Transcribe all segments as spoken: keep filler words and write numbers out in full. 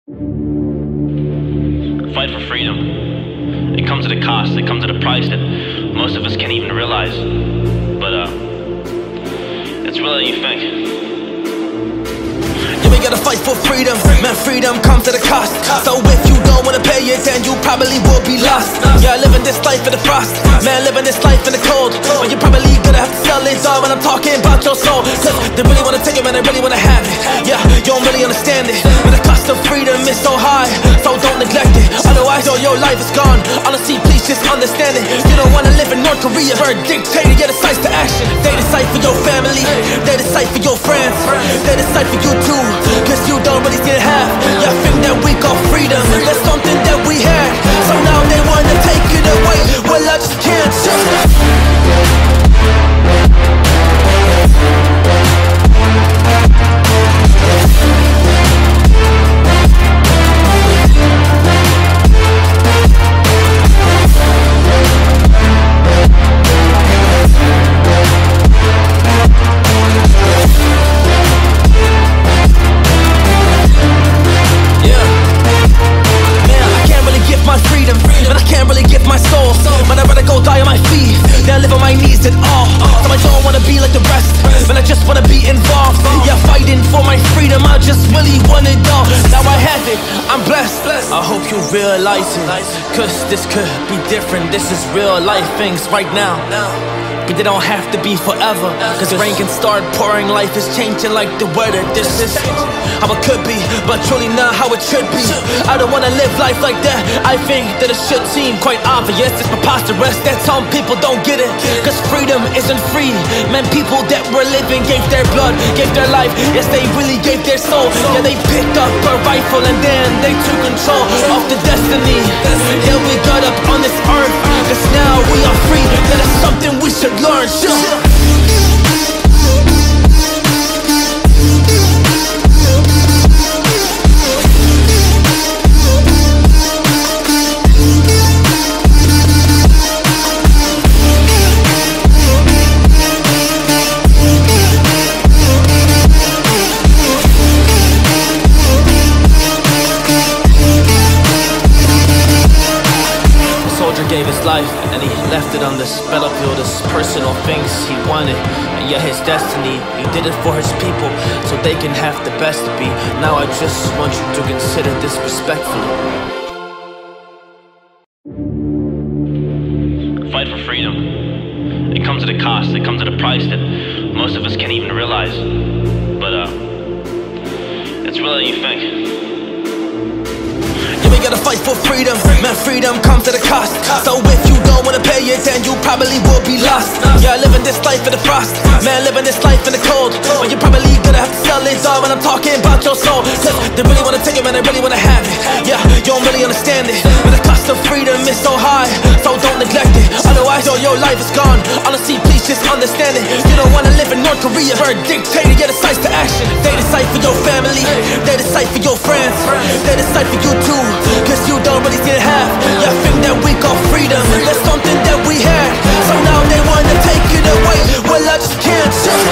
Fight for freedom. It comes at a cost. It comes at a price that most of us can't even realize. But uh, it's really than you think. Yeah, we gotta fight for freedom. Man, freedom comes at a cost. So if you don't wanna pay it, then you probably will be lost. Yeah, living this life in the frost. Man, living this life in the cold. But you're probably gonna have to sell it all when I'm talking about your soul. Cause they really wanna take it, man, they really wanna have it. Yeah, you don't really understand it. But the cost of freedom is so high, so don't neglect it. Otherwise, all your life is gone. Honestly, please just understand it. You don't wanna live in North Korea, where a dictator get decides to action. They decide for your family, they decide for your friends, they decide for you too. Cause you don't really still have. Yeah, think that we got freedom, that's something that we had. So now they wanna take it away. Well, I just can't. I hope you realize it, cause this could be different. This is real life things right now, but they don't have to be forever. Cause rain can start pouring, life is changing like the weather. This is how it could be, but truly not how it should be. I don't wanna live life like that. I think that it should seem quite obvious. It's preposterous that some people don't get it. Cause freedom isn't free. Man, people that were living gave their blood, gave their life. Yes, they really gave their soul. Yeah, they picked up a rifle and then they took control of the destiny. Yeah, we got up on this earth, cause now we are free. That is something we should learn. Gave his life and he left it on this battlefield as personal things he wanted, and yet his destiny, he did it for his people so they can have the best to be. Now I just want you to consider this respectfully. Fight for freedom. It comes at a cost. It comes at a price that most of us can't even realize. But uh, it's really than you think. Yeah, we gotta fight for freedom. Man, freedom comes at a cost. So if you don't wanna pay it, then you probably will be lost. Yeah, living this life in the frost. Man, living this life in the cold. But you're probably gonna have to sell it all when I'm talking about your soul. Cause they really wanna take it, man, they really wanna have it. Yeah, you don't really understand it. But the cost of freedom is so high, so don't neglect it. Otherwise, all your life is gone. Honestly, please just understand it. You don't wanna live in North Korea, where a dictator get decides to action. They decide for your family, they decide for your friends, they decide for you too. Cause you don't really still have. Yeah, think that we got freedom, that's something that we had. So now they wanna take it away. Well, I just can't.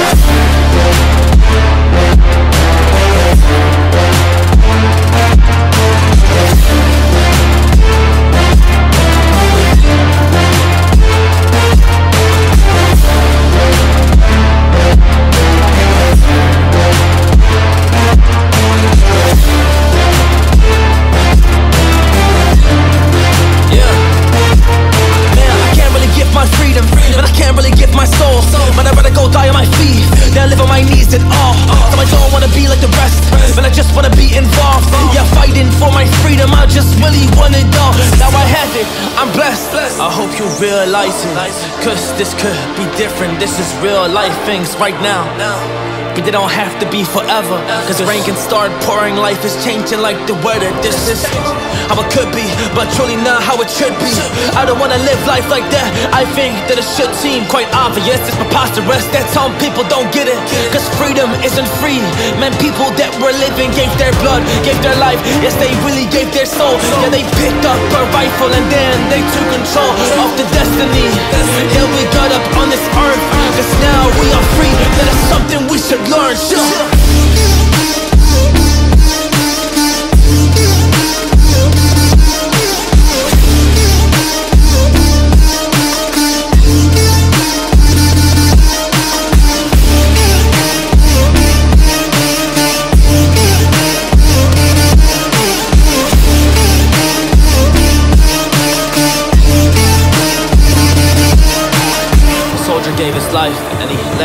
I hope you realize it, cause this could be different. This is real life things right now, but they don't have to be forever. Cause rain can start pouring, life is changing like the weather. This is how it could be, but truly not how it should be. I don't wanna live life like that. I think that it should seem quite obvious. It's preposterous that some people don't get it. Cause freedom isn't free. Man, people that were living gave their blood, gave their life. Yes, they really gave their soul. Yeah, they picked up a rifle and then they took control of the destiny. Yeah, we got up on this earth, cause now we are free. That is something we should learn.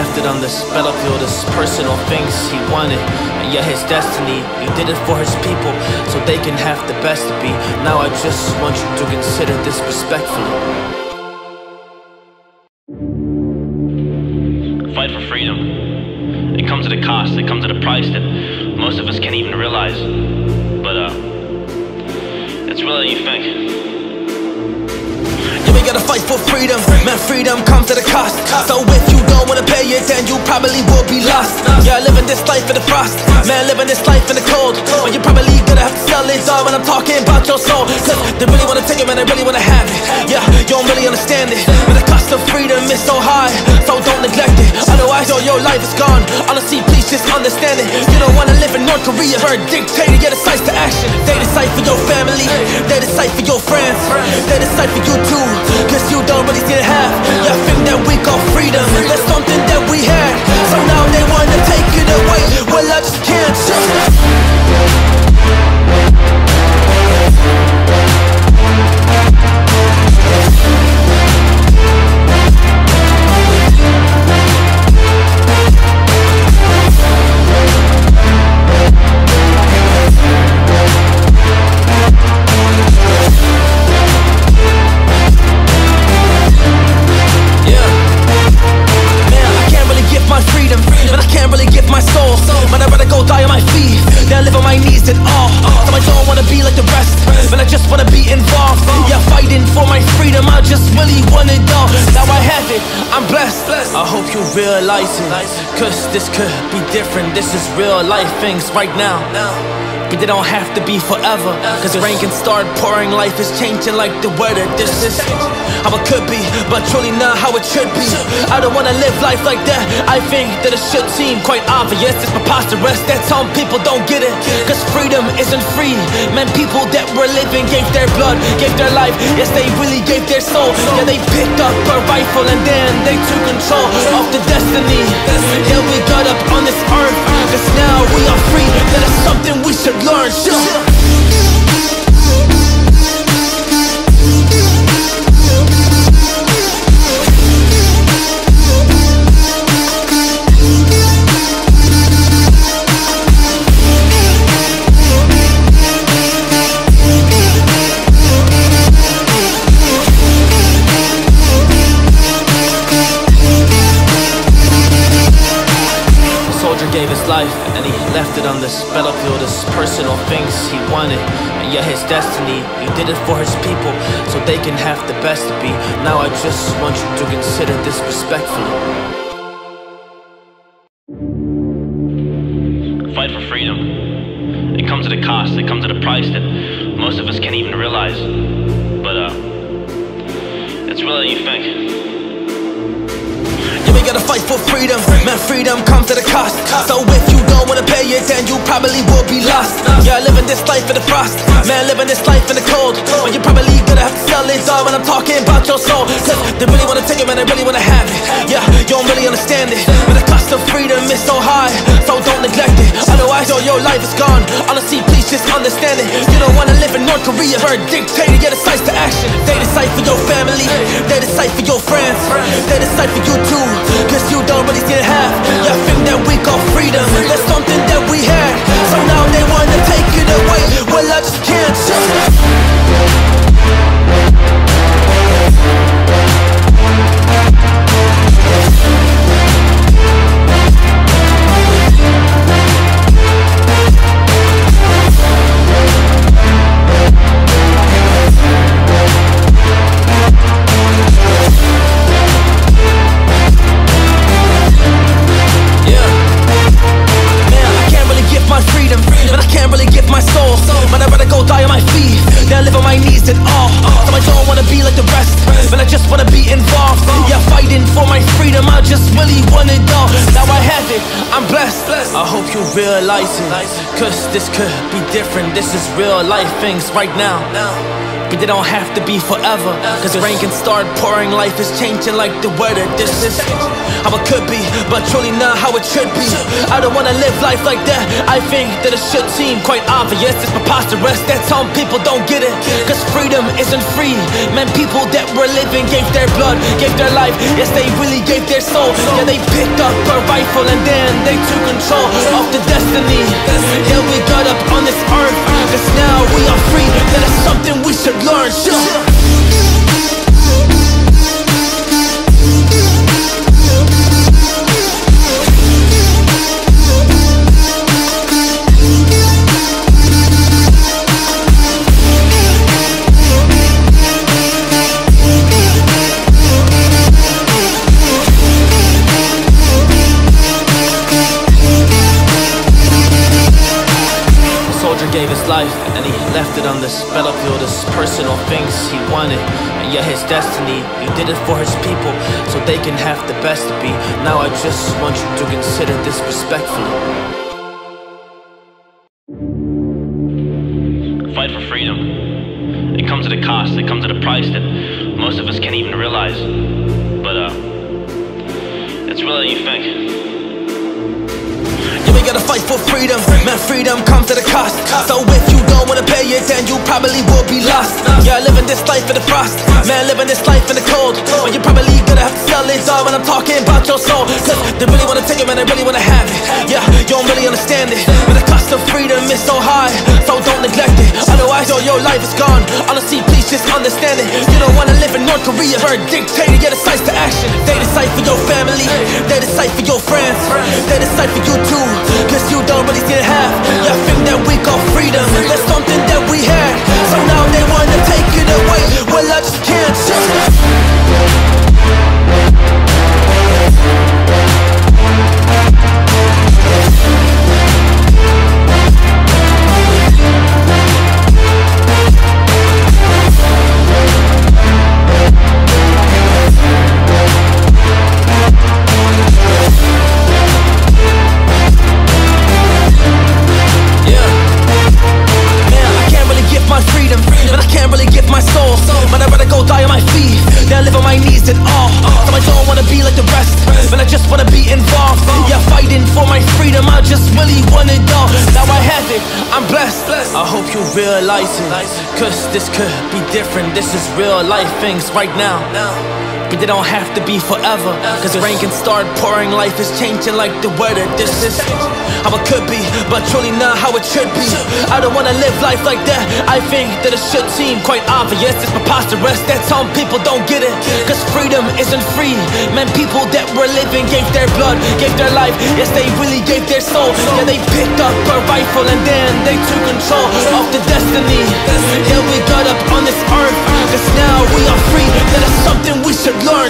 left it on this battlefield as personal things he wanted. And yeah, his destiny, he did it for his people, so they can have the best to be. Now I just want you to consider this respectfully. Fight for freedom. It comes at a cost, it comes at a price that most of us can't even realize. But uh, it's really than you think. Yeah, we gotta fight for freedom. Man, freedom comes at a cost. So if you don't wanna pay it, then you probably will be lost. Yeah, living this life in the frost. Man, living this life in the cold. But you're probably gonna have to sell it all when I'm talking about your soul. Cause they really wanna take it, man, they really wanna have it. Yeah, you don't really understand it. But the cost of freedom is so high, so don't neglect it. Otherwise, all your life is gone. Honestly, please just understand it. You don't wanna live in North Korea, where a dictator, yeah, decides to action. They decide for your family, they decide for your friends, they decide for you too. Cause you don't really see it half. Yeah, think that we got freedom, that's something that we had. So now they wanna take it away. Well, I just can't. I hope you realize it, cause this could be different. This is real life things right now, but they don't have to be forever. Cause rain can start pouring, life is changing like the weather. This is how it could be, but truly not how it should be. I don't wanna live life like that. I think that it should seem quite obvious. It's preposterous that some people don't get it. Cause freedom isn't free. Man, people that were living gave their blood, gave their life. Yes, they really gave their soul. Yeah, they picked up a rifle and then they took control of the destiny. Yeah, we got up on this earth, cause now we are free. That is something we should learn. Gave his life and he left it on this battlefield as personal things he wanted. And yeah, his destiny, he did it for his people, so they can have the best to be. Now I just want you to consider this respectfully. Fight for freedom. It comes at a cost, it comes at a price that most of us can't even realize. But uh, it's really than you think. Yeah, we gotta fight for freedom. Man, freedom comes at a cost. So if you don't wanna pay it, then you probably will be lost. Yeah, living this life in the frost. Man, living this life in the cold. But you're probably gonna have to sell it all when I'm talking about your soul. Cause they really wanna take it, man, they really wanna have it. Yeah, you don't really understand it. But the cost of freedom is so high, so don't neglect it. Otherwise, all your life is gone. Honestly, please just understand it. You don't wanna live in North Korea, where a dictator, yeah, decides to action. They decide for your family, they decide for your friends, they decide for you too. Cause you don't really see it half. Yeah, think that we got freedom, that's something that we had. So now they wanna take it away. Well, I just can't. I hope you realize it, cause this could be different. This is real life things right now, but they don't have to be forever. Cause rain can start pouring, life is changing like the weather. This is how it could be, but truly not how it should be. I don't wanna live life like that. I think that it should seem quite obvious. It's preposterous that some people don't get it. Cause freedom isn't free. Man, people that were living gave their blood, gave their life. Yes, they really gave their soul. Yeah, they picked up a rifle and then they took control of the destiny. Yeah, we got up on this earth, cause now we are free. That is something we should learn. Gave his life and he left it on this battlefield. His personal things he wanted, and yet his destiny, he did it for his people so they can have the best to be. Now I just want you to consider this respectfully. Fight for freedom. It comes at a cost, it comes at a price that most of us can't even realize. But uh, it's really than you think. Yeah, we gotta fight for freedom. Man, freedom comes at a cost. So if you don't wanna pay it, then you probably will be lost. Yeah, living this life in the frost. Man, living this life in the cold. But you're probably gonna have to sell it all when I'm talking about your soul. Cause they really wanna take it, man, they really wanna have it. Yeah, you don't really understand it. But the cost of freedom is so high, so don't neglect it. Otherwise, all your life is gone. Honestly, please just understand it. You don't wanna live in North Korea, where a dictator, yeah, decides to action. They decide for your family, they decide for your friends, they decide for you too. Cause you don't really see it half. Yeah, think that we got freedom, that's something that we had. So now they wanna take it away. Well, I just can't. I hope you realize it, cause this could be different. This is real life things right now, but they don't have to be forever. Cause rain can start pouring, life is changing like the weather. This is how it could be, but truly not how it should be. I don't wanna live life like that. I think that it should seem quite obvious. It's preposterous that some people don't get it. Cause freedom isn't free. Man, people that were living gave their blood, gave their life. Yes, they really gave their soul. Yeah, they picked up a rifle and then they took control of the destiny. Yeah, we got up on this earth, cause now we are free. That is something we should learn.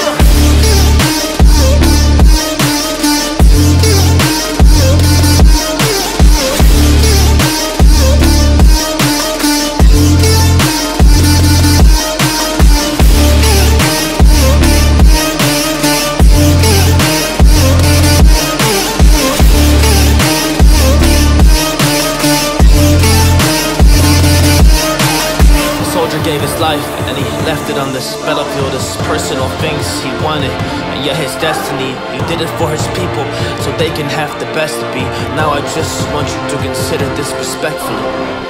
Gave his life and he left it on this battlefield. His personal things he wanted, and yet his destiny, he did it for his people so they can have the best to be. Now I just want you to consider this respectfully.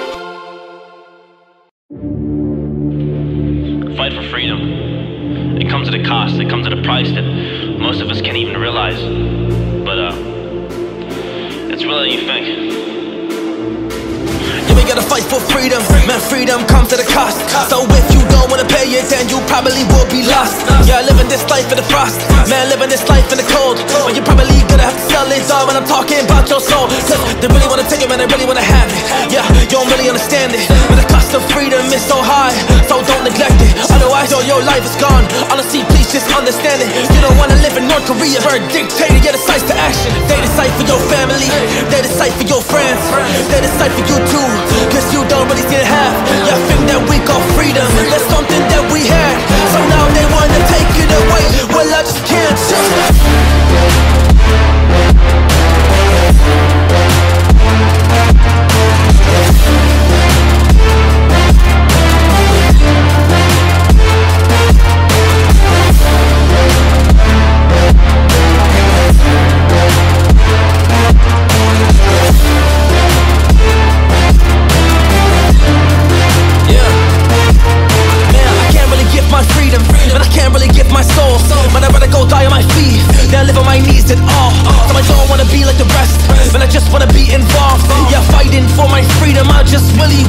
Fight for freedom. It comes at a cost, it comes at a price that most of us can't even realize. But uh, it's really than you think. Yeah, we gotta fight for freedom. Man, freedom comes at a cost. So if you don't wanna pay it, then you probably will be lost. Yeah, living this life in the frost. Man, living this life in the cold. But you're probably gonna have to sell it all when I'm talking about your soul. Cause they really wanna take it, man, they really wanna have it. Yeah, you don't really understand it. But the cost of freedom is so high, so don't neglect it. Otherwise, all your life is gone. Honestly, please just understand it. You don't wanna live in North Korea, where a dictator, yeah, decides to action. They decide for your family, they decide for your friends, they decide for you too. Cause you don't really see it half. Yeah, think that we got freedom, that's something that we had. So now they wanna take it away. Well, I just can't.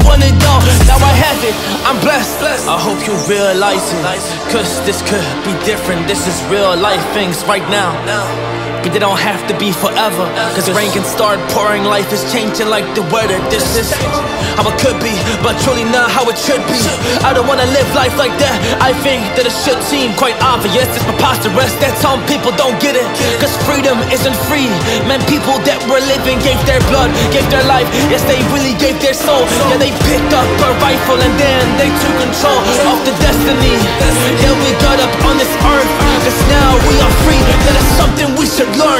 want it all. Now I have it, I'm blessed. I hope you realize it, cause this could be different. This is real life things right now, but they don't have to be forever, cause rain can start pouring. Life is changing like the weather. This is how it could be, but truly not how it should be. I don't wanna live life like that. I think that it should seem quite obvious. It's preposterous that some people don't get it, cause freedom isn't free. Man, people that were living gave their blood, gave their life. Yes, they really gave their soul. Yeah, they picked up a rifle and then they took control of the destiny. Yeah, we got up on this earth, cause now we are free. That is something we should learn.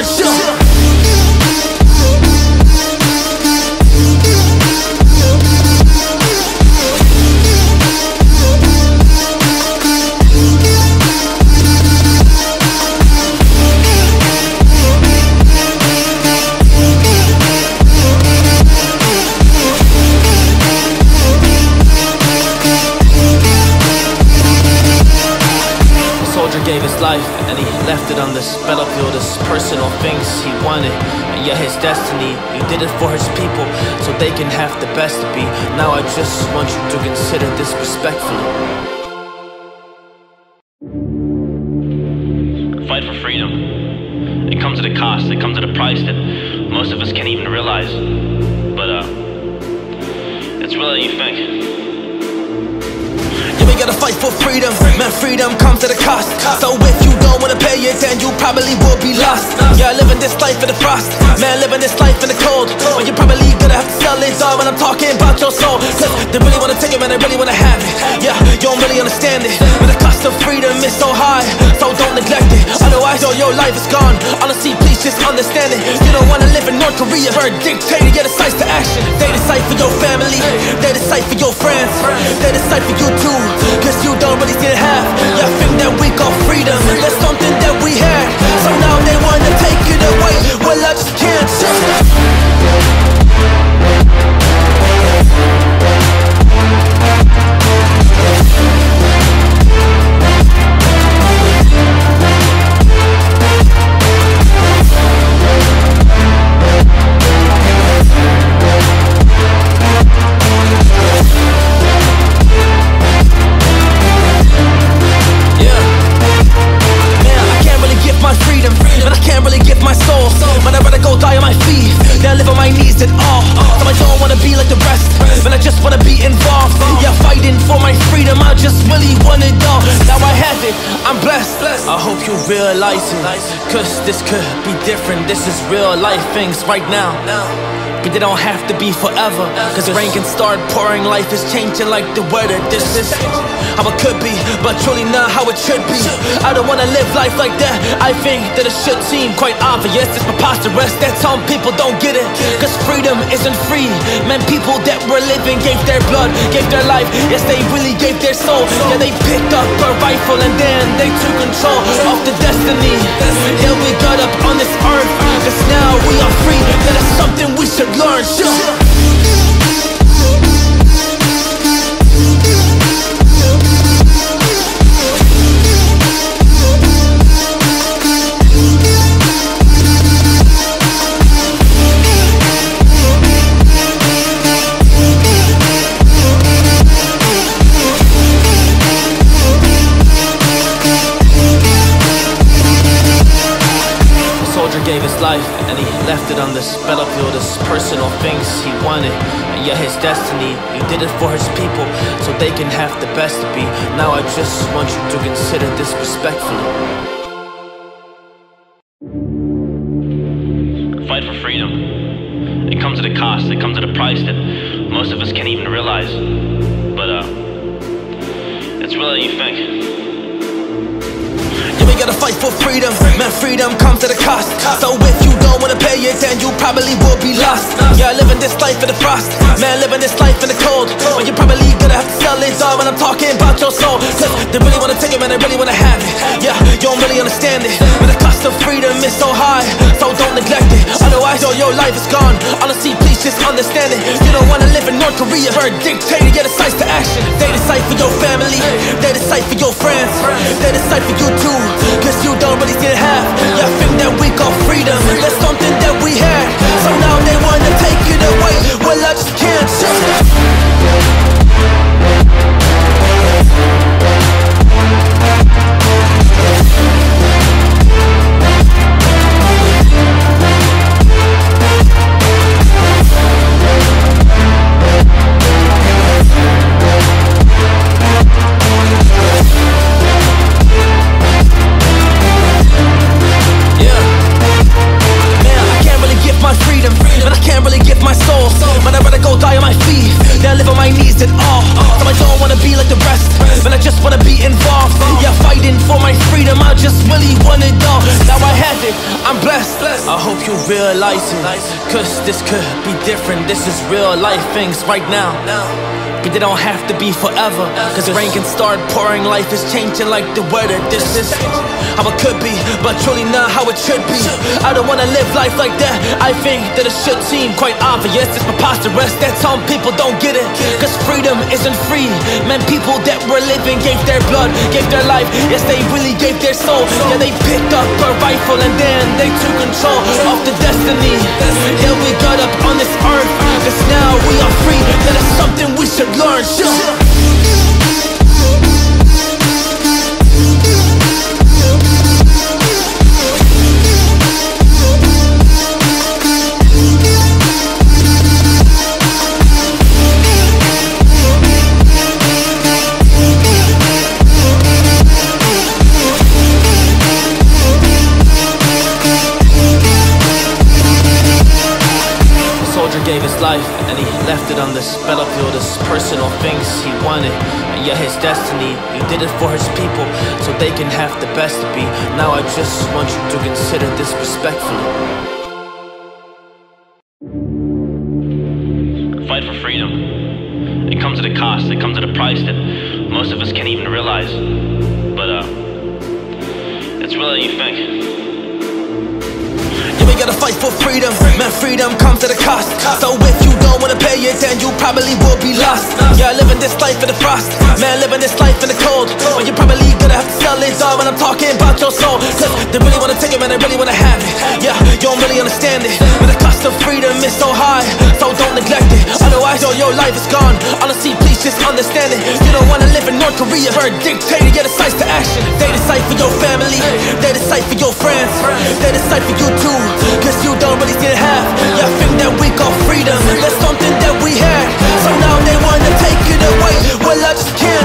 Gave his life and he left it on this battlefield. His personal things he wanted, and yet his destiny, he did it for his people so they can have the best to be. Now I just want you to consider this respectfully. Fight for freedom. It comes at a cost, it comes at a price that most of us can't even realize. But uh it's really than you think. Yeah, we gotta fight for freedom. Man, freedom comes at a cost. So if you don't wanna pay it, then you probably will be lost. Yeah, living this life in the frost. Man, living this life in the cold. But you're probably gonna have to sell it all when I'm talking about your soul. Cause they really wanna take it, man, they really wanna have it. Yeah, you don't really understand it, but the cost of freedom is so high, so don't neglect it. Otherwise, all your life is gone. Honestly, please just understand it. You don't wanna live in North Korea, where a dictator, yeah, decides to action. They decide for your family, they decide for your friends, they decide for you too, cause you don't really still have. Yeah, think that we got freedom, that's something that we had. So now they wanna take it away, well I just can't. I hope you realize it, cause this could be different. This is real life things right now, but they don't have to be forever, cause rain can start pouring. Life is changing like the weather. This is how it could be, but truly not how it should be. I don't wanna live life like that. I think that it should seem quite obvious. It's preposterous that some people don't get it, cause freedom isn't free. Man, people that were living gave their blood, gave their life. Yes, they really gave their soul. Yeah, they picked up a rifle and then they took control of the destiny. Yeah, we got up on this earth, cause now we are free. That is something we should learn. Gave his life and he left it on this battlefield. His personal things he wanted, and yet his destiny, he did it for his people so they can have the best to be. Now I just want you to consider this respectfully. Fight for freedom. It comes at a cost, it comes at a price that most of us can't even realize. But uh it's really than you think. Yeah, we gotta fight for freedom. Man, freedom comes at a cost. So if you don't wanna pay it, then you probably will be lost. Yeah, living this life in the frost. Man, living this life in the cold. But you're probably gonna have to sell it all when I'm talking about your soul. Cause they really wanna take it, man, they really wanna have it. Yeah, you don't really understand it, but the cost of freedom is so high, so don't neglect it. Otherwise, all your life is gone. Honestly, please just understand it. You don't wanna live in North Korea, where a dictator, yeah, decides to action. They decide for your family, they decide for your friends, they decide for you too, cause you don't really still have. Yeah, think that we got freedom, that's something that we had. So now they wanna take it away, well I just can't. it, I'm blessed. I hope you realize it, cause this could be different. This is real life things right now, but they don't have to be forever. Cause rain can start pouring, life is changing like the weather. This is how it could be, but truly not how it should be. I don't wanna live life like that. I think that it should seem quite obvious. It's preposterous that some people don't get it, cause freedom isn't free. Man, people that were living gave their blood, gave their life. Yes, they really gave their soul. Yeah, they picked up a rifle and then they took control of the destiny. Yeah, we got up on this earth, cause now we are free. That is something we should learn. Gave his life and he left it on this battlefield. His personal things he wanted, and yet his destiny, he did it for his people so they can have the best to be. Now I just want you to consider this respectfully. Fight for freedom. It comes at a cost, it comes at a price that most of us can't even realize. But uh it's really than you think. Yeah, we gotta fight for freedom. Man, freedom comes at a cost. So if you don't wanna pay it, then you probably will be lost. Yeah, living this life in the frost. Man, living this life in the cold. But you're probably gonna have to sell it all when I'm talking about your soul. Cause they really wanna take it, man, they really wanna have it. Yeah, you don't really understand it, but the cost of freedom is so high, so don't neglect it. Otherwise, all your life is gone. Honestly, please just understand it. You don't wanna live in North Korea, where a dictator, yeah, decides to action. They decide for your family, they decide for your friends, they decide for you too. Cause you don't really still have, yeah, think that we got freedom. That's something that we had, so now they wanna take it away. Well, I just can't.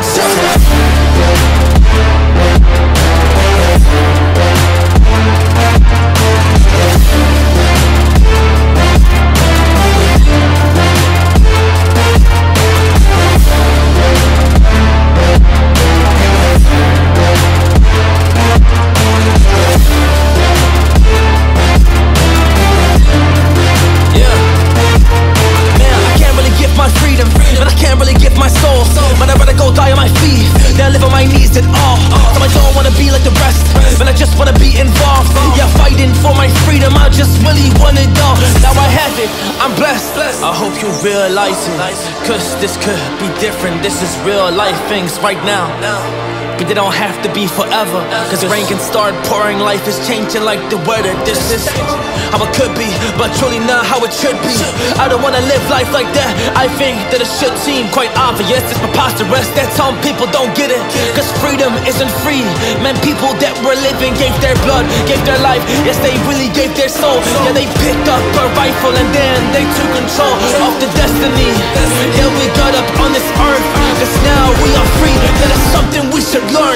I'm blessed. I hope you realize it, cause this could be different. This is real life things right now, but they don't have to be forever. Cause rain can start pouring, life is changing like the weather. This is how it could be, but truly not how it should be. I don't wanna live life like that. I think that it should seem quite obvious. It's preposterous that some people don't get it, cause freedom isn't free. Man, people that were living gave their blood, gave their life. Yes, they really gave their soul. Yeah, they picked up a rifle and then they took control of the destiny. Yeah, we got up on this earth, cause now we are free. That is something we should learn.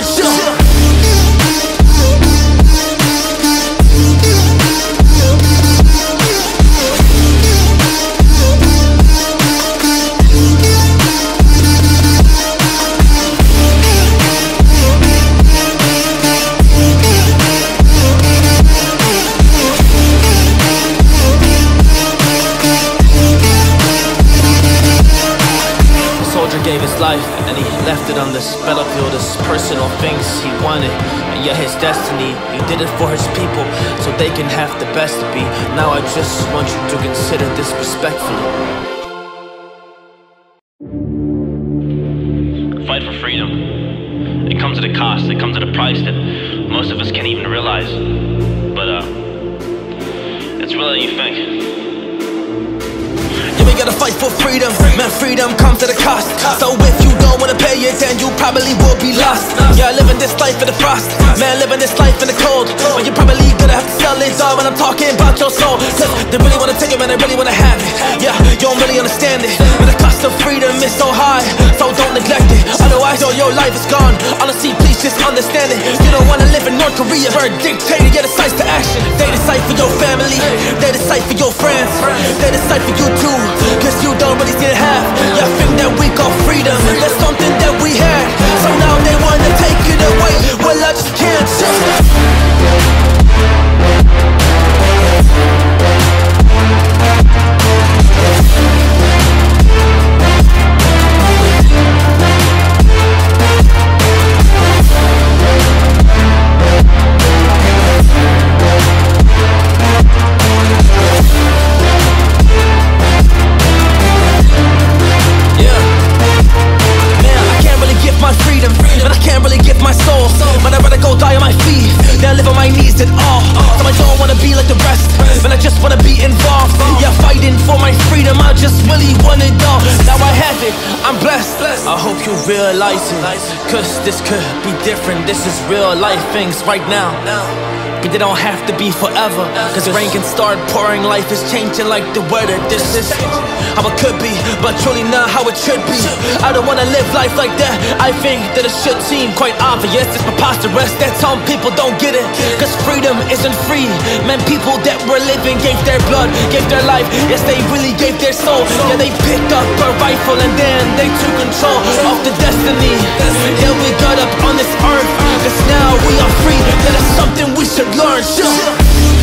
Gave his life and he left it on this battlefield. His personal things he wanted, and yet his destiny, he did it for his people so they can have the best to be. Now I just want you to consider this respectfully. Fight for freedom. It comes at a cost, it comes at a price that most of us can't even realize. But uh it's really than you think. Yeah, we gotta fight for freedom. Man, freedom comes at a cost. So if you don't wanna pay it, then you probably will be lost. Yeah, living this life in the frost. Man, living this life in the cold. But you're probably gonna have to sell it all when I'm talking about your soul. Cause they really wanna take it, man, they really wanna have it. Yeah, you don't really understand it, but the cost of freedom is so high, so don't neglect it. Otherwise, all your life is gone. Honestly, please just understand it. You don't wanna live in North Korea, where a dictator, yeah, decides to action. They decide for your family, they decide for your friends, they decide for you too. Cause you don't really still have, yeah, think that we got freedom. That's something that we had, so now they wanna take it away. Well, I just can't. needs it all. So I don't wanna be like the rest, but I just wanna be involved. Yeah, fighting for my freedom, I just really want it all. Now I have it, I'm blessed. I hope you realize it, cause this could be different. This is real life things right now, but they don't have to be forever, cause rain can start pouring. Life is changing like the weather. This is how it could be, but truly not how it should be. I don't wanna live life like that. I think that it should seem quite obvious. It's preposterous that some people don't get it, cause freedom isn't free. Man, people that were living gave their blood, gave their life. Yes, they really gave their soul. Yeah, they picked up a rifle and then they took control of the destiny. Yeah, we got up on this earth, cause now we are free. That is something we should learn. Yeah.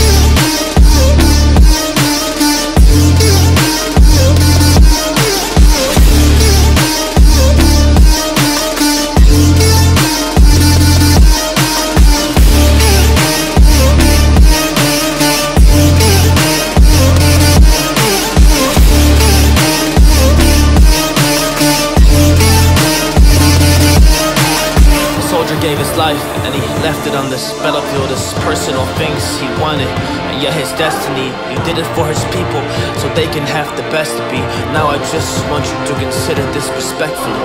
Gave his life and he left it on this battlefield. His personal things he wanted, and yeah, his destiny. He did it for his people so they can have the best to be. Now I just want you to consider this respectfully.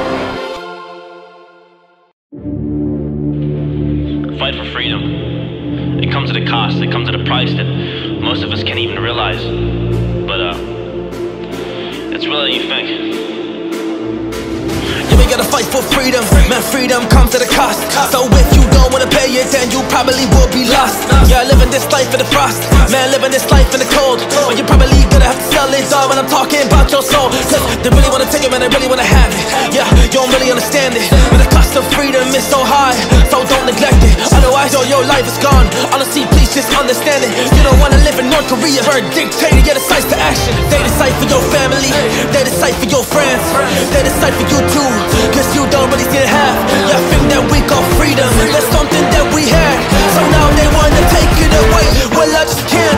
Fight for freedom. It comes at a cost. It comes at a price that most of us can't even realize. But uh, it's really than you think. Yeah, we gotta fight for freedom. Man, freedom comes at a cost. So if you don't wanna pay it, then you probably will be lost. Yeah, living this life in the frost. Man, living this life in the cold. But you're probably gonna have to sell it all when I'm talking about your soul. Cause they really wanna take it, man, they really wanna have it. Yeah, you don't really understand it, but the cost of freedom is so high, so don't neglect it. Otherwise, all your life is gone. Honestly, please just understand it. You don't wanna live in North Korea, where a dictator, yeah, decides to action. They decide for your family, they decide for your friends, they decide for you too, cause you don't really see it half. Yeah, think that we got freedom, that's something that we had. So now they wanna take it away, well I just can't.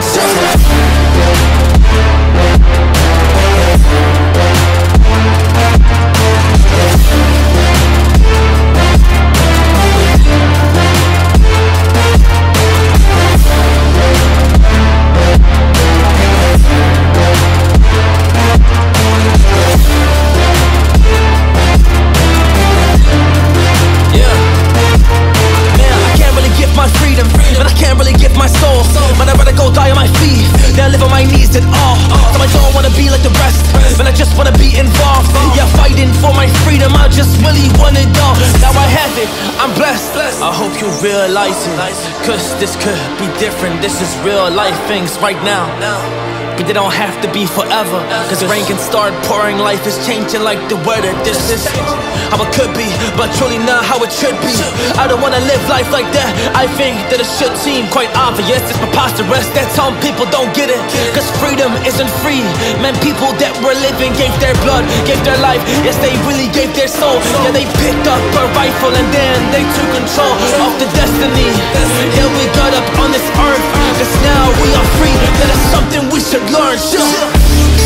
I hope you realize it, cause this could be different. This is real life things right now, but they don't have to be forever, cause rain can start pouring. Life is changing like the weather. This is how it could be, but truly not how it should be. I don't wanna live life like that. I think that it should seem quite obvious. It's preposterous that some people don't get it, cause freedom isn't free. Man, people that were living gave their blood, gave their life. Yes, they really gave their soul. Yeah, they picked up a rifle and then they took control of the destiny. Yeah, we got up on this earth, cause now we are free. That is something we should learn. Yeah.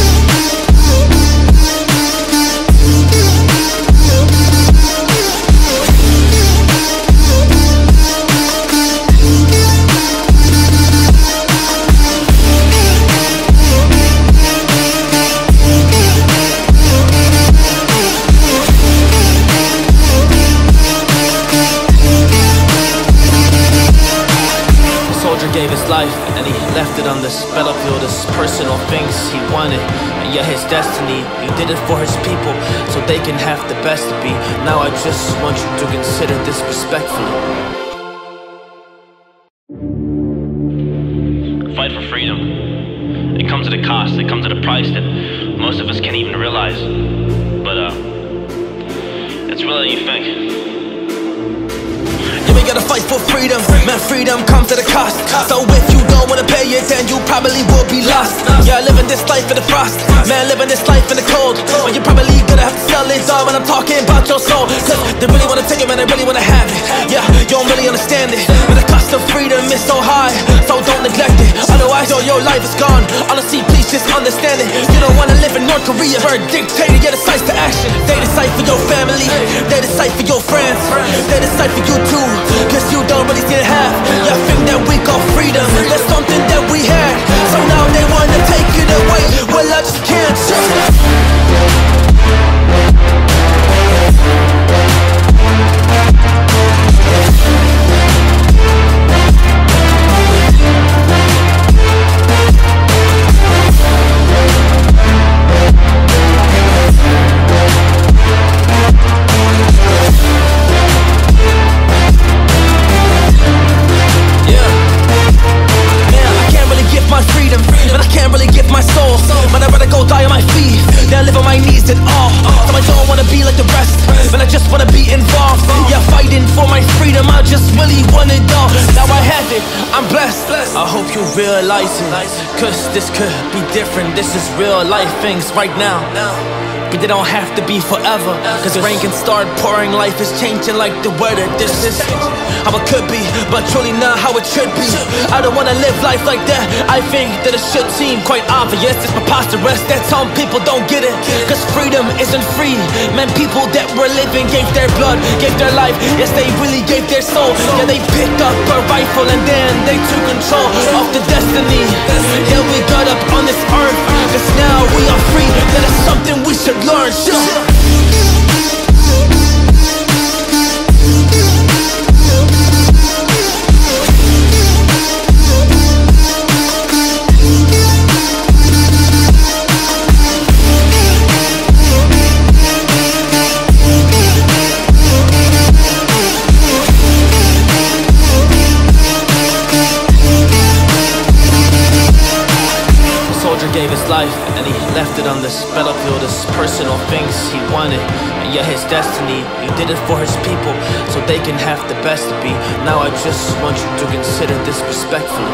Gave his life and he left it on this battlefield. His personal things he wanted, and yeah, his destiny. He did it for his people so they can have the best to be. Now I just want you to consider this respectfully. Fight for freedom. It comes at a cost. It comes at a price that most of us can't even realize. But uh, it's really than you think. Yeah, we gotta fight for freedom. Man, freedom comes at a cost. So if you don't wanna pay it, then you probably will be lost. Yeah, living this life in the frost. Man, living this life in the cold. But you're probably gonna have to sell it all when I'm talking about your soul. Cause they really wanna take it, man, they really wanna have it. Yeah, you don't really understand it, but the cost of freedom is so high, so don't neglect it. Otherwise, all your life is gone. Honestly, please just understand it. You don't wanna live in North Korea, where a dictator, yeah, decides to action. They decide for your family, they decide for your friends, they decide for you too, cause you don't really see it half. Yeah, think that we got free. freedom. That's something that we had, so now they wanna take it away. Well, I just can't. I hope you realize it, cause this could be different. This is real life things right now, but they don't have to be forever, cause rain can start pouring. Life is changing like the weather. This is how it could be, but truly not how it should be. I don't wanna live life like that. I think that it should seem quite obvious. It's preposterous that some people don't get it, cause freedom isn't free. Man, people that were living gave their blood, gave their life. Yes, they really gave their soul. Yeah, they picked up a rifle and then they took control of the destiny. Yeah, we got up on this earth, cause now we are free. That is something we should learn. Gave his life and he left it on this battlefield. His personal things he wanted, and yet his destiny, he did it for his people so they can have the best to be. Now I just want you to consider this respectfully.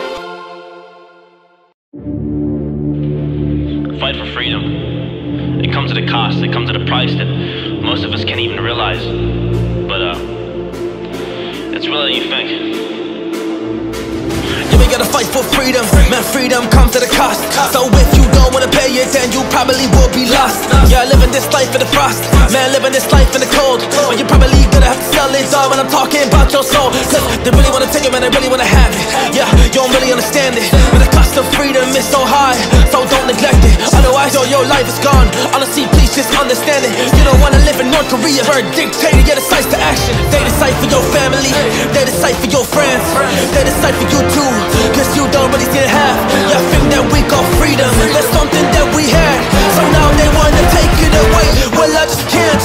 Fight for freedom. It comes at a cost, it comes at a price that most of us can't even realize. But uh it's really than you think. Yeah, we gotta fight for freedom. Man, freedom comes at a cost. So if you don't wanna pay it, then you probably will be lost. Yeah, living this life in the frost. Man, living this life in the cold. But you're probably gonna have to sell it all when I'm talking about your soul. Cause they really wanna take it, man, they really wanna have it. Yeah, you don't really understand it. But the cost of freedom is so high, so don't neglect it. Otherwise, yo, your life is gone. Honestly, please just understand it. You don't wanna live in North Korea, where a dictator, yeah, decides to action. They decide for your family, they decide for your friends, they decide for you too. Cause you don't really see it half. Yeah, think that we got freedom, that's something that we had, so now they wanna take it away. Well, I just can't.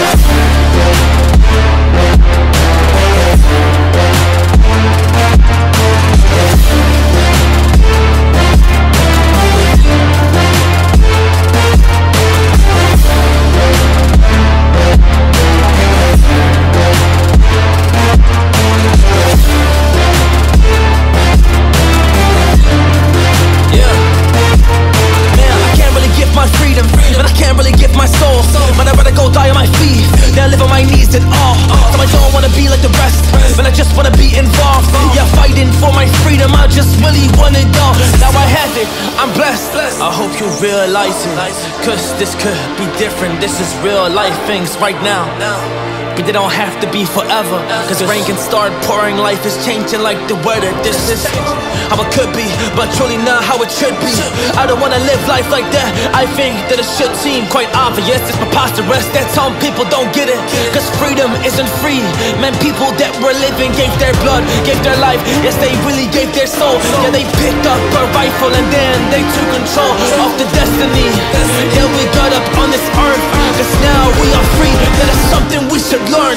I hope you realize it, cause this could be different. This is real life things right now, but they don't have to be forever, cause rain can start pouring. Life is changing like the weather. This is how it could be, but truly not how it should be. I don't wanna live life like that. I think that it should seem quite obvious. It's preposterous that some people don't get it, cause freedom isn't free. Man, people that were living gave their blood, gave their life. Yes, they really gave their soul. Yeah, they picked up a rifle and then they took control of the destiny. Yeah, we got up on this earth, cause now we are free. That is something we should learn.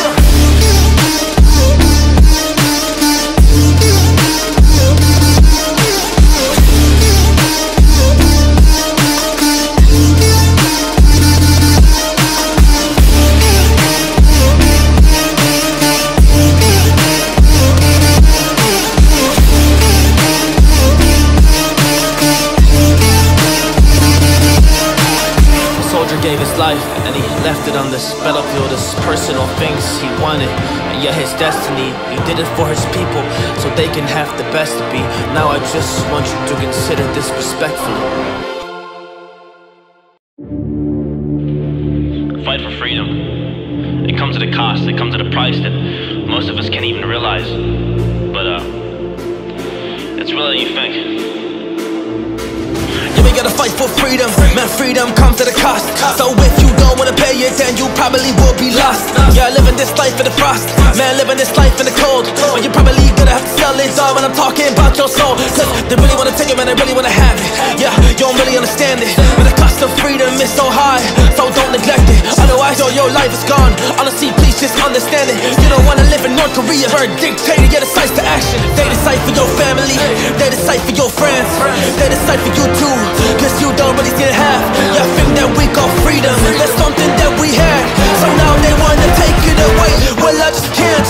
Gave his life and he left it on this battlefield. His personal things he wanted, and yet his destiny, he did it for his people so they can have the best to be. Now I just want you to consider this respectfully. Fight for freedom. It comes at a cost, it comes at a price that most of us can't even realize. But uh It's really than you think. Yeah, we gotta fight for freedom. Man, freedom comes at a cost. So if you don't wanna pay it, then you probably will be lost. Yeah, living this life in the frost. Man, living this life in the cold. But you're probably gonna have to sell it all when I'm talking about your soul. Cause they really wanna take it, man, they really wanna have it. Yeah, you don't really understand it. But the cost of freedom is so high, so don't neglect it. Otherwise, all your life is gone. Honestly, please just understand it. You don't wanna live in North Korea, where a dictator, yeah, decides to action. They decide for your family, they decide for your friends, they decide for you too. Cause you don't really still have. Yeah, think that we got freedom, that's something that we had. So now they wanna take it away. Well, I just can't.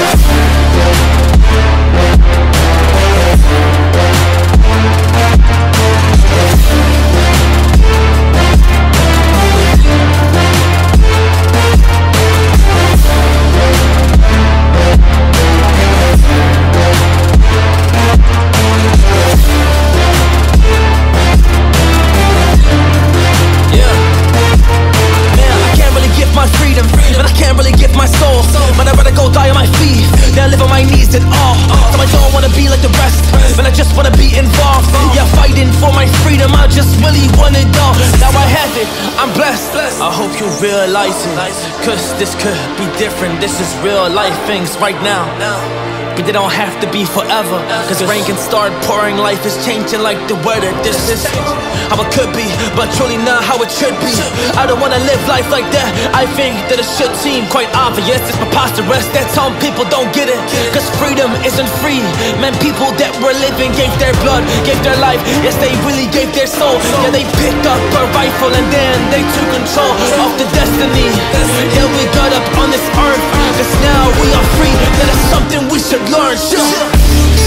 I hope you realize it, cause this could be different. This is real life things right now, but they don't have to be forever. Cause rain can start pouring, life is changing like the weather. This is how it could be, but truly not how it should be. I don't wanna live life like that. I think that it should seem quite obvious. It's preposterous that some people don't get it. Cause freedom isn't free. Man, people that were living gave their blood, gave their life. Yes, they really gave their soul. Yeah, they picked up a rifle and then they took control of the destiny. Yeah, we got up on this earth, cause now we are free. That is something we should learn. Sure.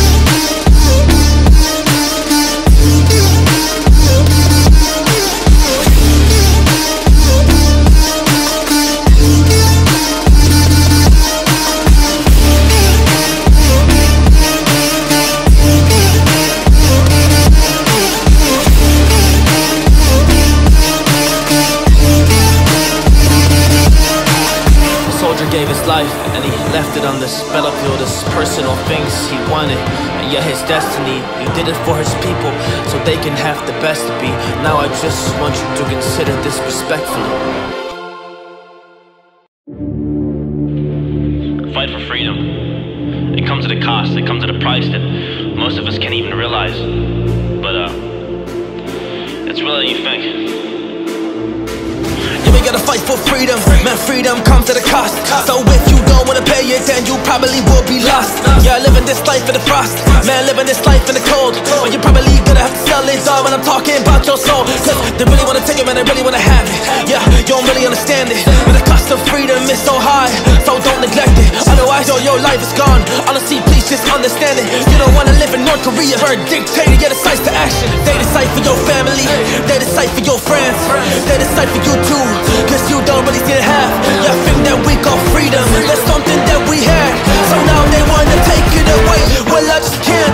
Gave his life and he left it on this battlefield as personal things he wanted, and yet his destiny, he did it for his people so they can have the best to be. Now I just want you to consider this respectfully. Fight for freedom. It comes at a cost, it comes at a price that most of us can't even realize. But uh it's really than you think. Yeah, we gotta fight for freedom. Man, freedom comes at a cost. So if you don't wanna pay it, then you probably will be lost. Yeah, living this life in the frost. Man, living this life in the cold. But you're probably gonna have to sell it all when I'm talking about your soul. Cause they really wanna take it, man, they really wanna have it. Yeah, you don't really understand it. But the cost of freedom is so high, so don't neglect it. Otherwise, all your life is gone. Honestly, please just understand it. You don't wanna live in North Korea, where a dictator, yeah, decides to action. They decide for your family, they decide for your friends, they decide for you too. Cause you don't really still have. Yeah, think that we got freedom, that's something that we had. So now they wanna take it away. Well, I just can't.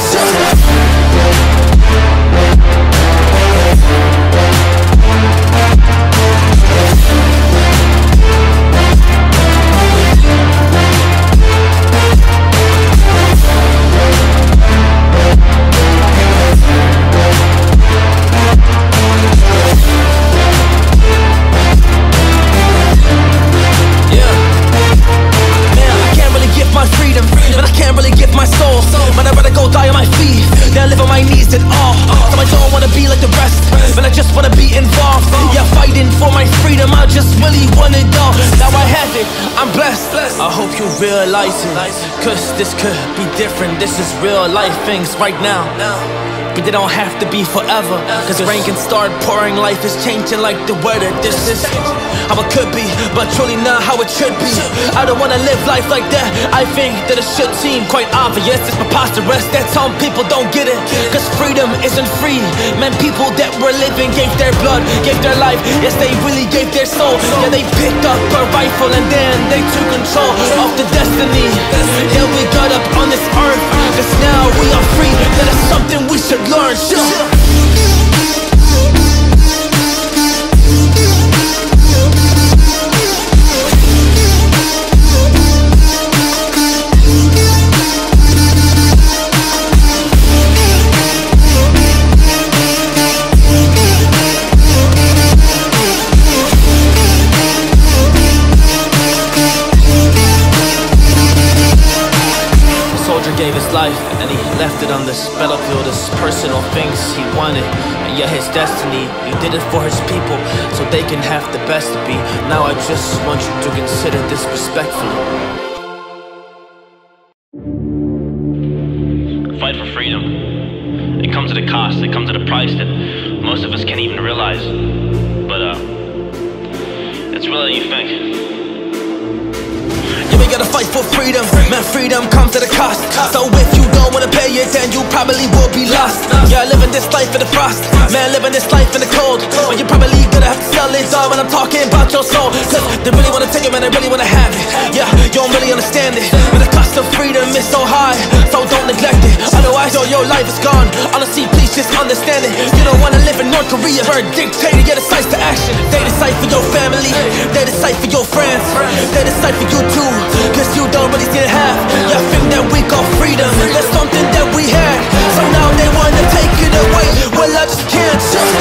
I hope you realize it, cause this could be different. This is real life things right now, but they don't have to be forever. Cause rain can start pouring, life is changing like the weather. This is how it could be, but truly not how it should be. I don't wanna live life like that. I think that it should seem quite obvious. It's preposterous that some people don't get it. Cause freedom isn't free. Man, people that were living gave their blood, gave their life. Yes, they really gave their soul. Yeah, they picked up a rifle and then they took control of the destiny. Yeah, we got up on this earth, cause now we are free. That is something we should learn. Sure. gave his life, and he left it on this battlefield. His personal things he wanted, and yet his destiny, he did it for his people, so they can have the best to be. Now I just want you to consider this respectfully. Fight for freedom. It comes at a cost, it comes at a price that most of us can't even realize. But uh, it's really than you think. Yeah, we gotta fight for freedom. Man, freedom comes at a cost. So if you don't wanna pay it, then you probably will be lost. Yeah, living this life in the frost. Man, living this life in the cold. But you're probably gonna have to sell it all when I'm talking about your soul. Cause they really wanna take it, man, they really wanna have it. Yeah, you don't really understand it. But the cost of freedom is so high, so don't neglect it. Otherwise, all your life is gone. Honestly, please just understand it. You don't wanna live in North Korea, where a dictator get decides to action. They decide for your family, they decide for your friends, they decide for you too. Cause you don't really see it half. You think that we got freedom, that's something that we had. So now they wanna take it away. Well, I just can't.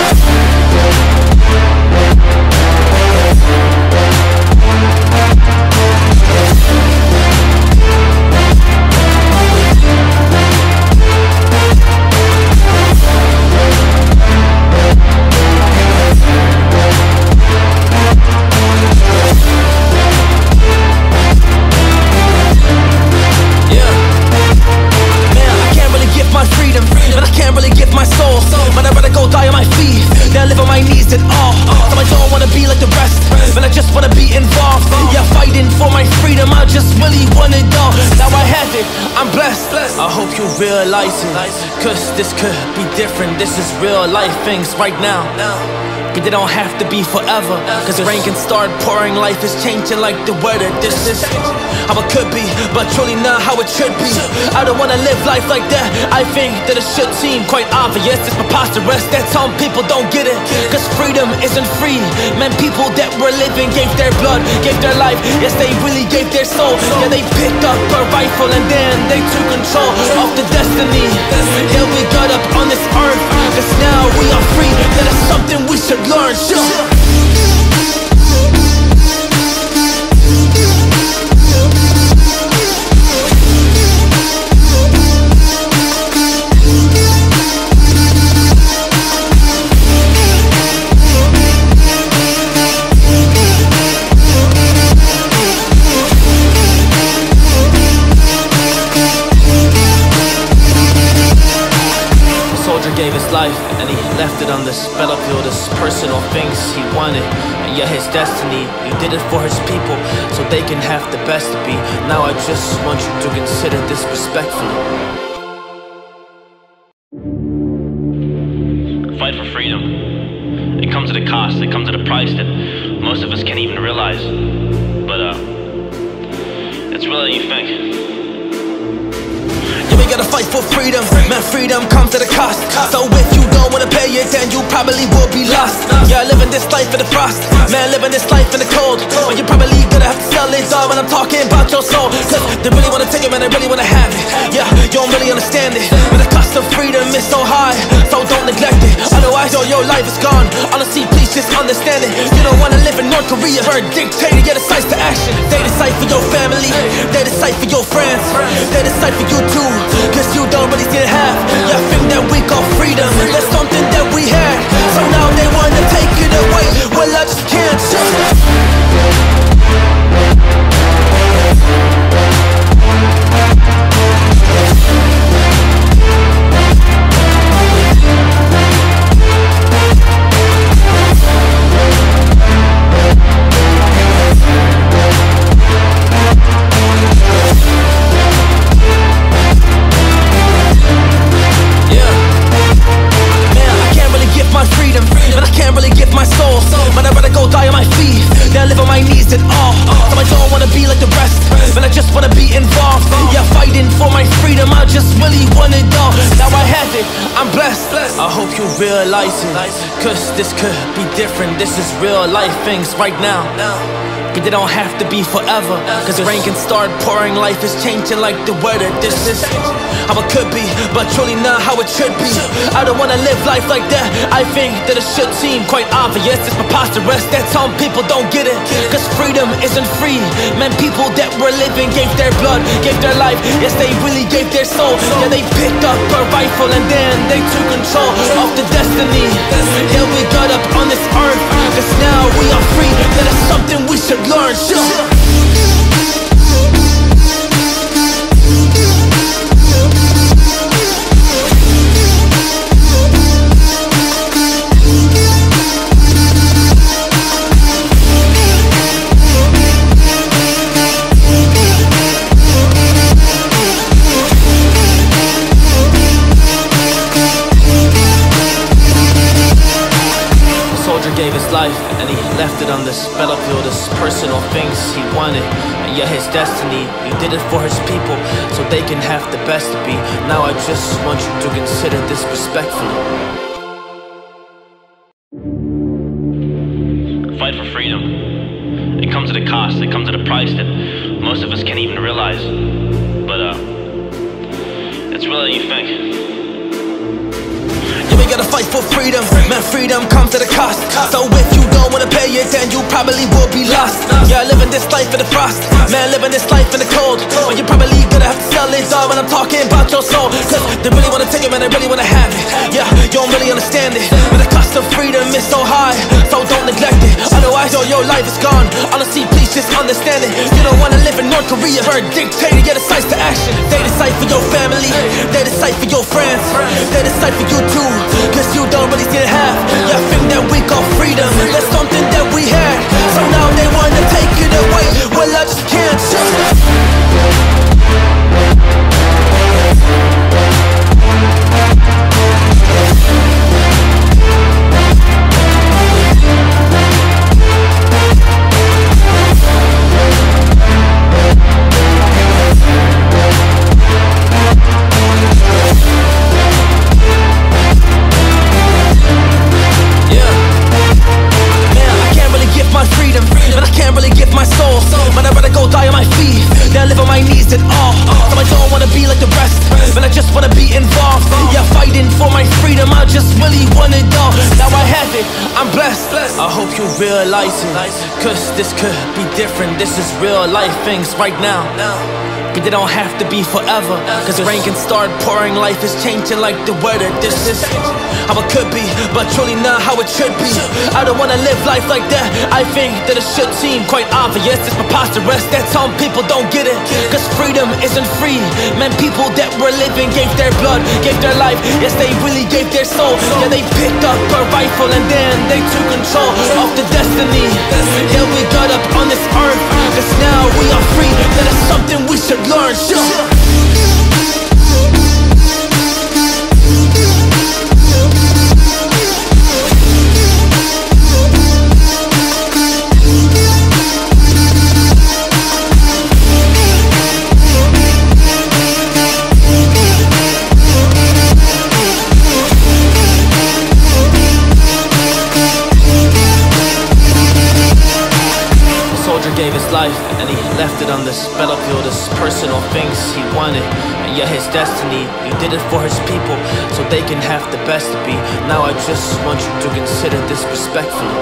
I hope you realize it, cause this could be different. This is real life things right now, but they don't have to be forever. Cause rain can start pouring, life is changing like the weather. This is how it could be, but truly not how it should be. I don't wanna live life like that. I think that it should seem quite obvious. It's preposterous that some people don't get it. Cause freedom isn't free. Man, people that were living gave their blood, gave their life. Yes, they really gave their soul. Yeah, they picked up a rifle and then they took control of the destiny. Yeah, we got up on this earth, cause now we are free. That is something we should learn. Gave his life, and he left it on this battlefield. His personal things he wanted, and yet his destiny, he did it for his people, so they can have the best to be. Now I just want you to consider this respectfully. Fight for freedom. It comes at a cost, it comes at a price that most of us can't even realize. But uh, it's really than you think. Yeah, we gotta fight for freedom. Man, freedom comes at a cost. So if you don't wanna pay it, then you probably will be lost. Yeah, living this life in the frost. Man, living this life in the cold. But you're probably gonna have to sell it all when I'm talking about your soul. Cause they really wanna take it, man, they really wanna have it. Yeah, you don't really understand it. But the cost of freedom is so high, so don't neglect it. Otherwise, all your life is gone. Honestly, please just understand it. You don't wanna live in North Korea, where a dictator get decides to action. They decide for your family, they decide for your friends, they decide for you too. Cause you don't really see it half. You think that we got freedom, that's something that we had. So now they wanna take it away. Well, I just can't. I hope you realize it, cause this could be different. This is real life things right now, but they don't have to be forever. Cause rain can start pouring, life is changing like the weather. This is how it could be, but truly not how it should be. I don't wanna live life like that. I think that it should seem quite obvious. It's preposterous that some people don't get it. Cause freedom isn't free. Man, people that were living gave their blood, gave their life. Yes, they really gave their soul. Yeah, they picked up a rifle and then they took control of the destiny. Yeah, we got up on this earth, cause now we are free. That is something we should learn. Gave his life and he left it on this battlefield. His personal things he wanted, and yet his destiny, he did it for his people so they can have the best to be. Now I just want you to consider this respectfully. Fight for freedom. It comes at a cost, it comes at a price that most of us can't even realize. But uh, it's really than you think. Yeah, we gotta fight for freedom. Man, freedom comes at a cost. So if you don't wanna pay it, then you probably will be lost. Yeah, living this life in the frost. Man, living this life in the cold. But you probably gonna have to sell it all when I'm talking about your soul. Cause they really wanna take it, man, they really wanna have it. Yeah, you don't really understand it. But the cost of freedom is so high, so don't neglect it. Otherwise, all your life is gone. Honestly, please just understand it. You don't wanna live in North Korea, where a dictator, yeah, decides to action. They decide for your family, they decide for your friends, they decide for you too. Cause you don't really still have your thing that we call freedom. That's something that we had, so now they wanna take it away. Well, I just can't. I hope you realize it, cause this could be different. This is real life things right now, but they don't have to be forever. Cause rain can start pouring, life is changing like the weather. This is how it could be, but truly not how it should be. I don't wanna live life like that. I think that it should seem quite obvious. It's preposterous that some people don't get it. Cause freedom isn't free. Man, people that were living gave their blood, gave their life. Yes, they really gave their soul. Yeah, they picked up a rifle and then they took control of the destiny. Yeah, we got up on this earth, cause now we are free. That is something we should learn. Gave his life and he left it on this battlefield. His personal things he wanted, and yet his destiny, he did it for his people so they can have the best to be. Now I just want you to consider this respectfully.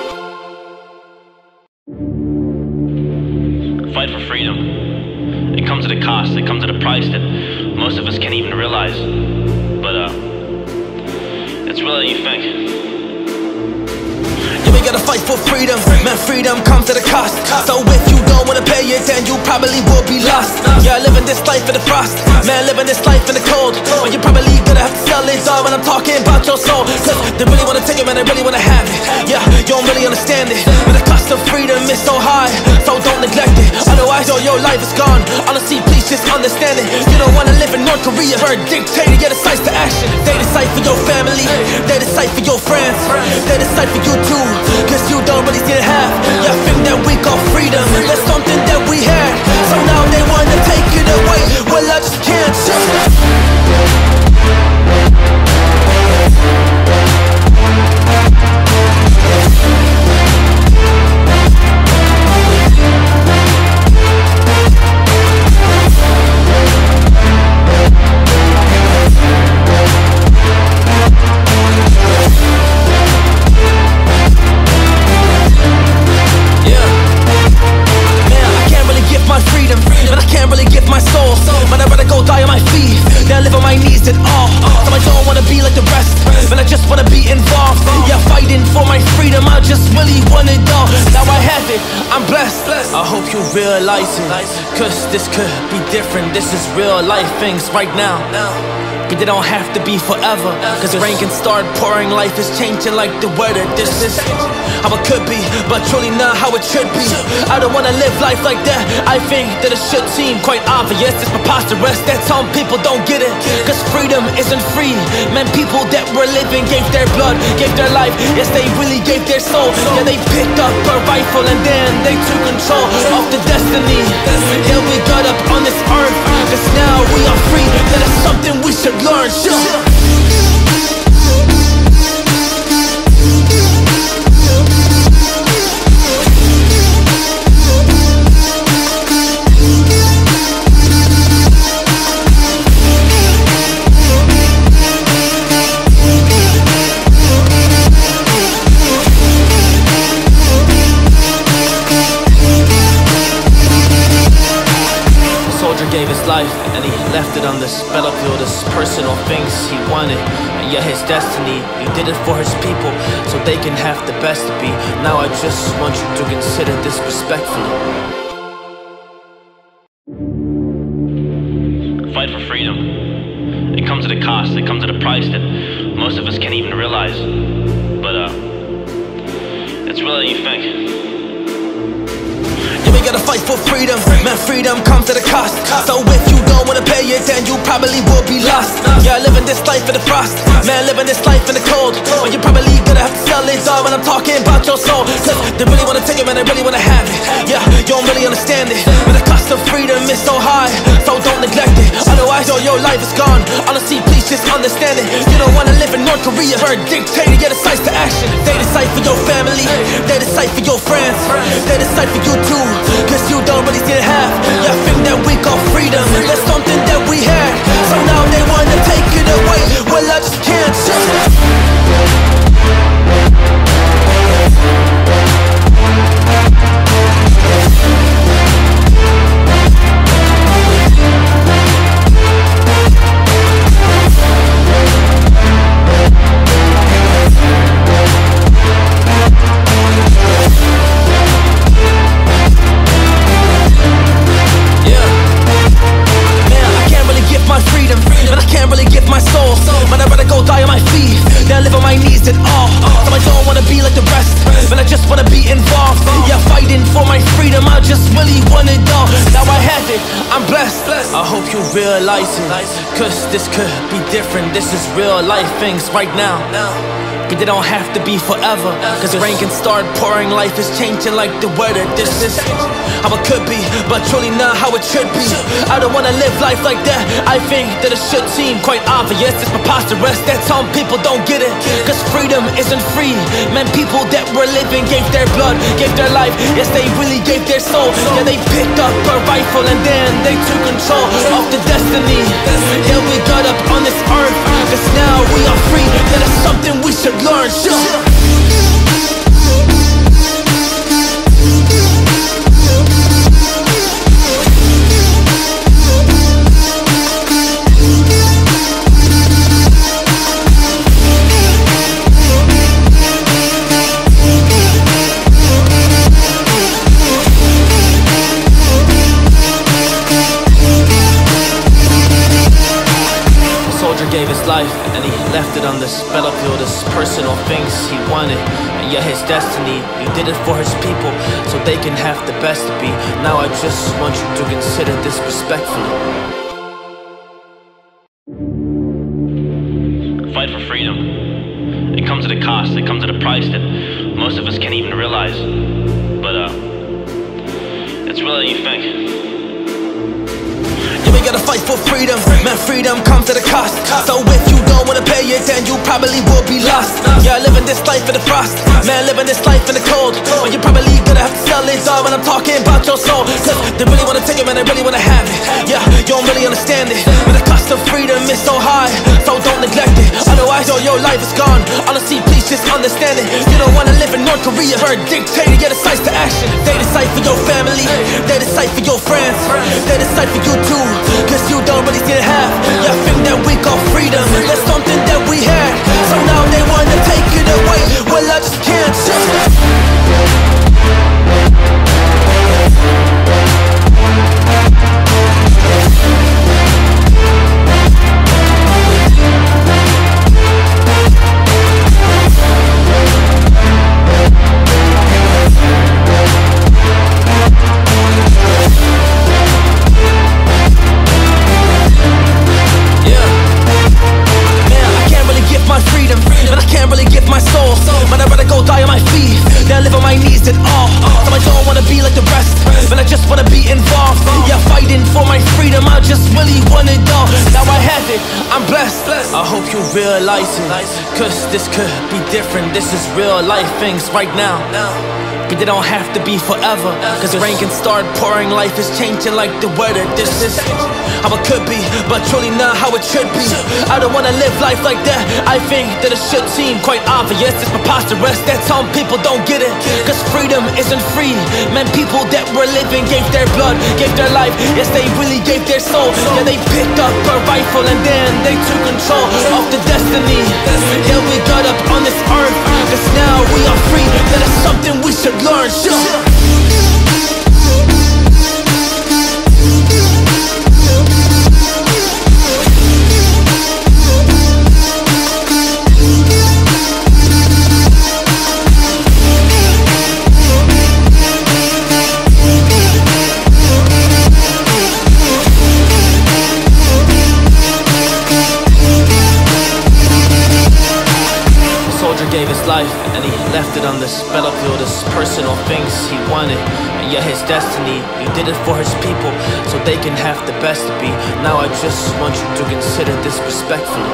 Fight for freedom. It comes at a cost, it comes at a price that most of us can't even realize. But uh, it's really than you think. Yeah, we gotta fight for freedom. Man, freedom comes at a cost. So if you don't wanna pay it, then you probably will be lost. Yeah, living this life in the frost. Man, living this life in the cold. But you probably gonna have to sell it all when I'm talking about your soul. Cause they really wanna take it, man, they really wanna have it. Yeah, you don't really understand it. But the cost of freedom is so high, so don't neglect it. Otherwise, all your life is gone. Honestly, please just understand it. You don't wanna live in North Korea, where a dictator, yeah, decides to action. They decide for your family, they decide for your friends, they decide for you too. Cause you don't really still have your thing that we call freedom. That's something that we had, so now they wanna take it away. Well, I just can't. needs it all. So I don't wanna be like the rest, but I just wanna be involved. Yeah, fighting for my freedom, I just really want it all. Now I have it, I'm blessed. I hope you realize it, cause this could be different. This is real life things right now, but they don't have to be forever. Cause rain can start pouring, life is changing like the weather. This is how it could be, but truly not how it should be. I don't wanna live life like that. I think that it should seem quite obvious. It's preposterous that some people don't get it, cause freedom isn't free. Man, people that were living gave their blood, gave their life. Yes, they really gave their soul. Yeah, they picked up a rifle and then they took control of the destiny. Yeah, we got up on this earth, cause now we are free. That is something we should learn. Yeah. Gave his life and he left it on this battlefield. His personal things he wanted, and yet his destiny, he did it for his people so they can have the best to be. Now I just want you to consider this respectfully. Fight for freedom. It comes at a cost, it comes at a price that most of us can't even realize. But uh it's really than you think. Yeah, we gotta fight for freedom. Man, freedom comes at a cost. So if you don't wanna pay it, then you probably will be lost. Yeah, living this life in the frost. Man, living this life in the cold. But you probably gonna have to sell it all when I'm talking about your soul. Cause they really wanna take it, man, they really wanna have it. Yeah, you don't really understand it, but the cost of freedom is so high, so don't neglect it. Otherwise, all your life is gone. Honestly, please just understand it. You don't wanna live in North Korea, where a dictator get decides to action. They decide for your family, they decide for your friends, they decide for you too. Cause you don't really still have, yeah, think that we got freedom. That's something that we had, so now they wanna take it away. Well, I just can't. I hope you realize it, cause this could be different. This is real life things right now, but they don't have to be forever. Cause rain can start pouring, life is changing like the weather. This is how it could be, but truly not how it should be. I don't wanna live life like that. I think that it should seem quite obvious. It's preposterous that some people don't get it, cause freedom isn't free. Man, people that were living gave their blood, gave their life. Yes, they really gave their soul. Yeah, they picked up a rifle and then they took control of the destiny. Yeah, we got up on this earth, cause now we are free. That is something we should learn. Yeah. Gave his life and he left it on this battlefield. His personal things he wanted, and yet his destiny, he did it for his people so they can have the best to be. Now I just want you to consider this respectfully. Fight for freedom. It comes at a cost, it comes at a price that most of us can't even realize. But uh it's really than you think. Yeah, we gotta fight for freedom. Man, freedom comes at a cost. So if you don't wanna pay it, then you probably will be lost. Yeah, living this life in the frost. Man, living this life in the cold. But you probably gonna have to sell it all when I'm talking about your soul. Cause they really wanna take it, man, they really wanna have it. Yeah, you don't really understand it, but the cost of freedom is so high, so don't neglect it. Otherwise, all your life is gone. Honestly, please just understand it. You don't wanna live in North Korea, where a dictator get decides to action. They decide for your family, they decide for your friends, they decide for you too. Cause you don't really still have, yeah, think that we got free. realize it, cause this could be different. This is real life things right now, but they don't have to be forever, cause rain can start pouring. Life is changing like the weather. This is how it could be, but truly not how it should be. I don't wanna live life like that. I think that it should seem quite obvious. It's preposterous that some people don't get it, cause freedom isn't free. Man, people that were living gave their blood, gave their life. Yes, they really gave their soul. Yeah, they picked up a rifle and then they took control of the destiny. Yeah, we got up on this earth, cause now we are free. That is something we should learn. Gave his life and he left it on this battlefield. His personal things he wanted, and yet his destiny, he did it for his people so they can have the best to be. Now I just want you to consider this respectfully.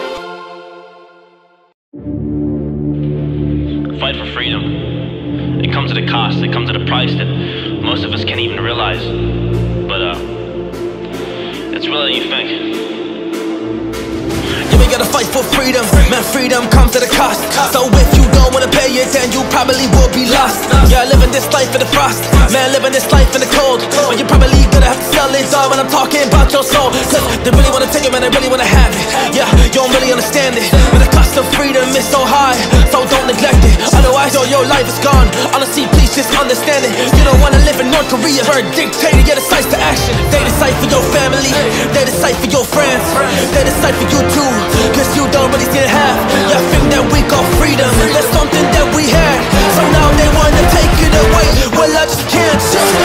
Fight for freedom. It comes at a cost. It comes at a price that most of us can't even realize. But uh, it's really than you think. Yeah, we gotta fight for freedom. Man, freedom comes at a cost. So if you don't wanna pay it, then you probably will be lost. Yeah, living this life in the frost. Man, living this life in the cold. But you're probably gonna have to sell it all when I'm talking about your soul. Cause they really wanna take it, man, they really wanna have it. Yeah, you don't really understand it, but the cost of freedom is so high, so don't neglect it. Otherwise, all your life is gone. Honestly, please just understand it. You don't wanna live in North Korea, where a dictator, yeah, decides to action. They decide for your family, they decide for your friends, they decide for you too, cause you don't really still have. Yeah, think that we got freedom, that's something that we had. So now they wanna take it away, well I just can't.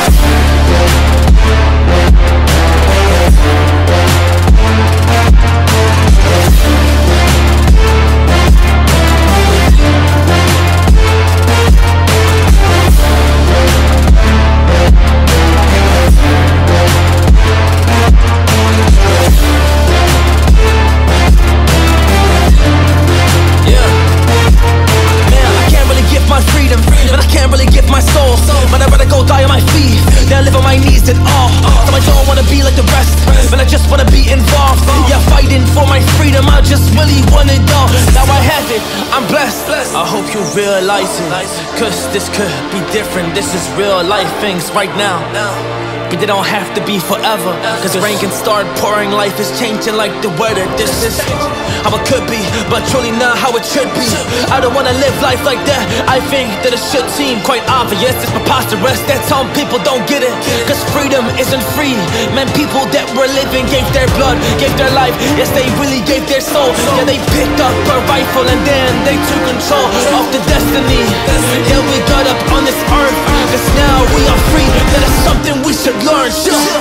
I hope you realize it, cause this could be different. This is real life things right now, but they don't have to be forever, cause rain can start pouring. Life is changing like the weather. This is how it could be, but truly not how it should be. I don't wanna live life like that. I think that it should seem quite obvious. It's preposterous that some people don't get it, cause freedom isn't free. Man, people that were living gave their blood, gave their life. Yes, they really gave their soul. Yeah, they picked up a rifle and then they took control of the destiny. Yeah, we got up on this earth, cause now we are free. That is something we should learn.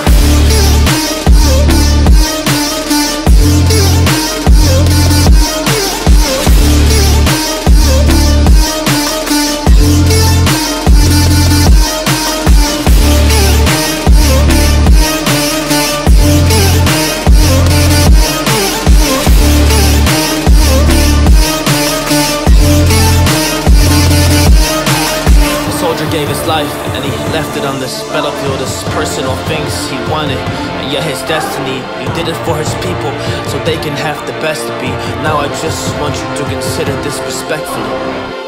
Gave his life and he left it on this battlefield. His personal things he wanted, and yet his destiny, he did it for his people so they can have the best to be. Now I just want you to consider this respectfully.